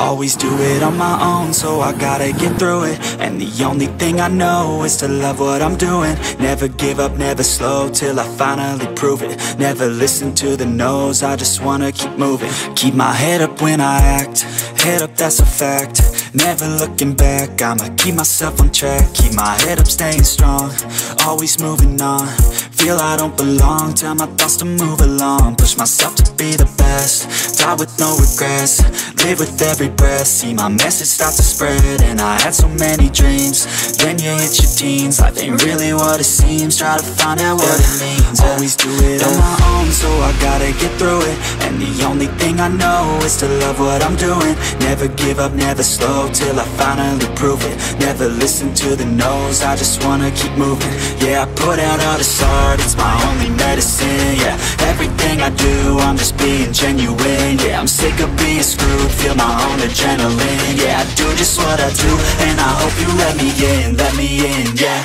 Always do it on my own, so I gotta get through it. And the only thing I know is to love what I'm doing. Never give up, never slow, till I finally prove it. Never listen to the no's, I just wanna keep moving. Keep my head up when I act, head up, that's a fact. Never looking back, I'ma keep myself on track. Keep my head up, staying strong, always moving on. Feel I don't belong, tell my thoughts to move along. Push myself to be the best, die with no regrets. Live with every breath, see my message start to spread. And I had so many dreams, then you hit your teens. Life ain't really what it seems, try to find out what it means. Always do it on my own, so I gotta get through it. And the only thing I know is to love what I'm doing. Never give up, never slow, till I finally prove it. Never listen to the no's, I just wanna keep moving. Yeah, I put out all this art, it's my only medicine. Yeah, everything I do, I'm just being genuine. Yeah, I'm sick of being screwed, feel my own adrenaline. Yeah, I do just what I do, and I hope you let me in, yeah.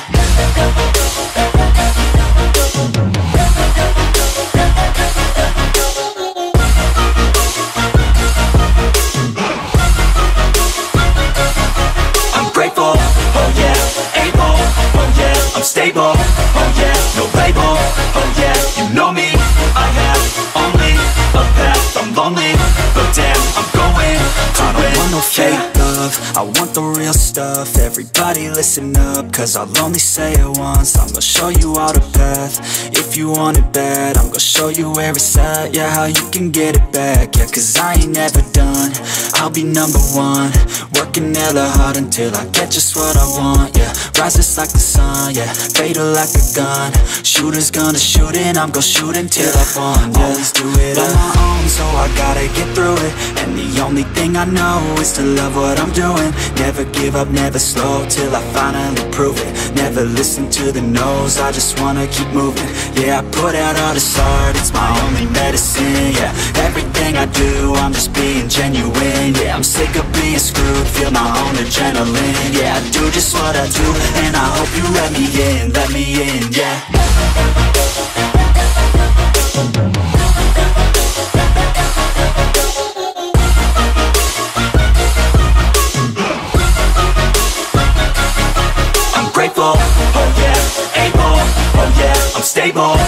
I'm grateful, oh yeah, able, oh yeah, I'm stable, oh yeah, no label, oh yeah, you know me, I have only a path, I'm lonely, but damn, I'm going to win. I don't want no fake love, I want the real stuff. Everybody listen up, cause I'll only say it once. I'm gonna show you all the path, if you want it bad. I'm gonna show you where it's at, yeah, how you can get it back. Yeah, cause I ain't never done, I'll be number one. Working hella hard until I get just what I want, yeah. Rises like the sun, yeah, fatal like a gun. Shooter's gonna shoot and I'm gonna shoot until I won, yeah. Always do it on my own, so I gotta get through it. And the only thing I know is to love what I'm doing. Never give up, never slow, till I finally prove it. Never listen to the no's, I just wanna keep moving. Yeah, I put out all this art, it's my only medicine. Yeah, everything I do, I'm just being genuine. Yeah, I'm sick of being screwed, feel my own adrenaline. Yeah, I do just what I do, and I hope you let me in, yeah. I'm grateful, oh yeah, able, oh yeah, I'm stable,